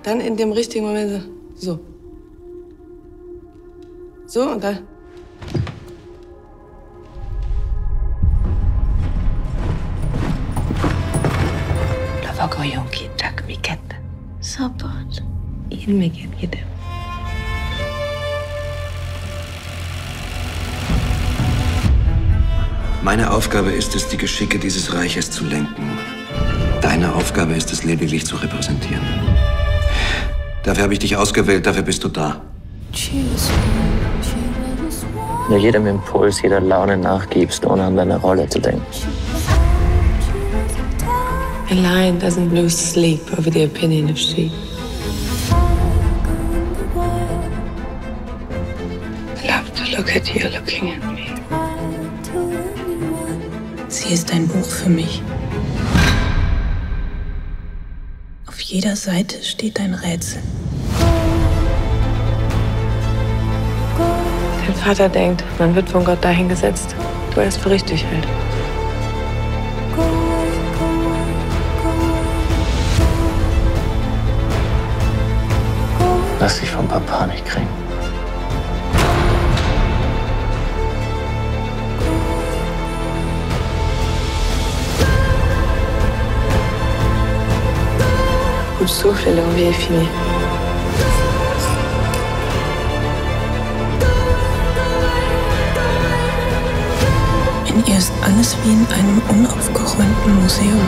dann in dem richtigen Moment so. So und dann. La voglio jonki tak miket. Support. In miket gidem. Meine Aufgabe ist es, die Geschicke dieses Reiches zu lenken. Deine Aufgabe ist es, lediglich zu repräsentieren. Dafür habe ich dich ausgewählt, dafür bist du da. Wenn du jedem Impuls, jeder Laune nachgibst, ohne an deine Rolle zu denken. A lion doesn't lose sleep over the opinion of sheep. I love to look at you looking at me. Sie ist ein Buch für mich. Auf jeder Seite steht ein Rätsel. Dein Vater denkt, man wird von Gott dahingesetzt, wo er es für richtig hält. Lass dich vom Papa nicht kriegen. Coup de souffle et l'envie est finie. In ihr ist alles wie in einem unaufgeräumten Museum.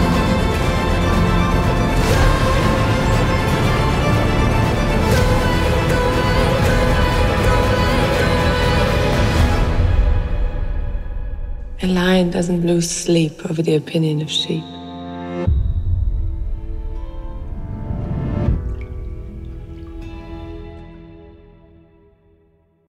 A lion doesn't lose sleep over the opinion of sheep.